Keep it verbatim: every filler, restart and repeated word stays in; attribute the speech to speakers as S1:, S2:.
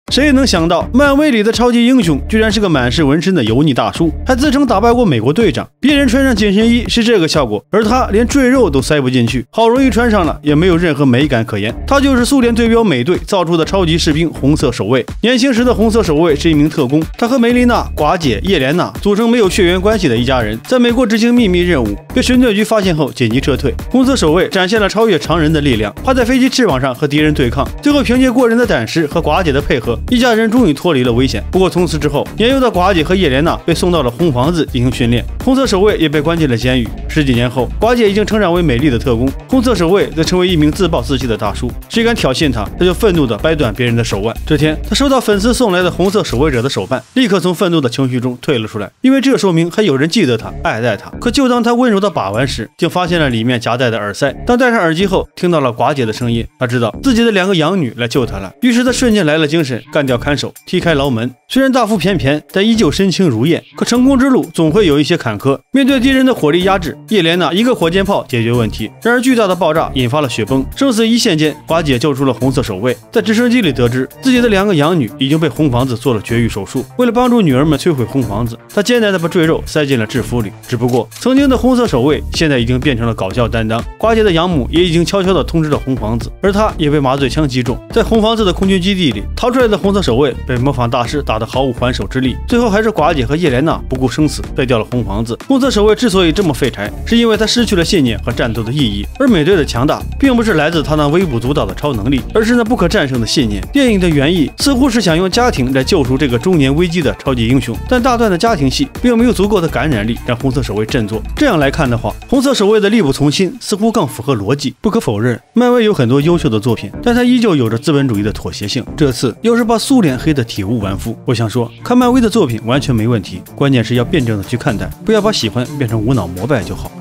S1: 谁也能想到，漫威里的超级英雄居然是个满是纹身的油腻大叔，还自称打败过美国队长。别人穿上紧身衣是这个效果，而他连赘肉都塞不进去，好容易穿上了，也没有任何美感可言。他就是苏联对标美队造出的超级士兵红色守卫。年轻时的红色守卫是一名特工，他和梅丽娜、寡姐、叶莲娜组成没有血缘关系的一家人，在美国执行秘密任务，被神盾局发现后紧急撤退。红色守卫展现了超越常人的力量，趴在飞机翅膀上和敌人对抗，最后凭借过人的胆识和寡姐的配合，一家人终于脱离了危险。不过从此之后，年幼的寡姐和叶莲娜被送到了红房子进行训练，红色守卫也被关进了监狱。十几年后，寡姐已经成长为美丽的特工，红色守卫则成为一名自暴自弃的大叔。谁敢挑衅他，他就愤怒地掰断别人的手腕。这天，他收到粉丝送来的红色守卫者的手办，立刻从愤怒的情绪中退了出来，因为这说明还有人记得他，爱戴他。可就当他温柔的把玩时，竟发现了里面夹带的耳塞。当戴上耳机后，听到了寡姐的声音，他知道自己的两个养女来救他了，于是他瞬间来了精神，干掉看守，踢开牢门。虽然大腹便便，但依旧身轻如燕。可成功之路总会有一些坎坷，面对敌人的火力压制，叶莲娜一个火箭炮解决问题，然而巨大的爆炸引发了雪崩。生死一线间，寡姐救出了红色守卫，在直升机里得知自己的两个养女已经被红房子做了绝育手术。为了帮助女儿们摧毁红房子，她艰难地把赘肉塞进了制服里。只不过曾经的红色守卫现在已经变成了搞笑担当，寡姐的养母也已经悄悄地通知了红房子，而她也被麻醉枪击中。在红房子的空军基地里，逃出来的红色守卫被模仿大师打得毫无还手之力，最后还是寡姐和叶莲娜不顾生死废掉了红房子。红色守卫之所以这么废柴，是因为他失去了信念和战斗的意义。而美队的强大并不是来自他那微不足道的超能力，而是那不可战胜的信念。电影的原意似乎是想用家庭来救赎这个中年危机的超级英雄，但大段的家庭戏并没有足够的感染力让红色守卫振作。这样来看的话，红色守卫的力不从心似乎更符合逻辑。不可否认，漫威有很多优秀的作品，但它依旧有着资本主义的妥协性。这次又是把苏联黑得体无完肤。我想说，看漫威的作品完全没问题，关键是要辩证的去看待，不要把喜欢变成无脑膜拜就好。